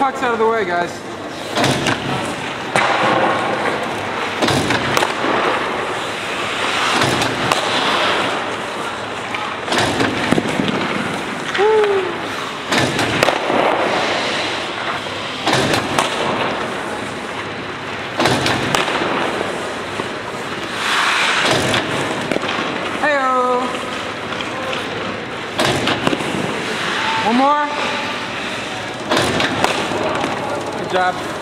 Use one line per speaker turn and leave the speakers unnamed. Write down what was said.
pucks out of the way, guys. One more. Good job.